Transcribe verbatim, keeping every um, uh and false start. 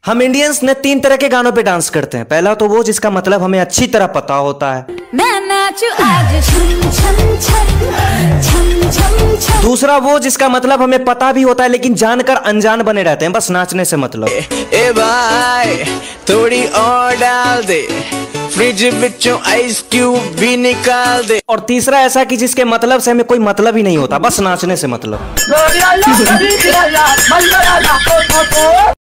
हम इंडियंस ने तीन तरह के गानों पे डांस करते हैं। पहला तो वो जिसका मतलब हमें अच्छी तरह पता होता है। मैं नाचूं आज छम छम छम छम छम छम। दूसरा वो जिसका मतलब हमें पता भी होता है लेकिन जानकर अनजान बने रहते हैं, बस नाचने से मतलब। ए भाई थोड़ी और डाल दे, फ्रिज बिचों आइस क्यूब भी निकाल दे। और तीसरा ऐसा कि जिसके मतलब से हमें कोई मतलब ही नहीं होता, बस नाचने से मतलब।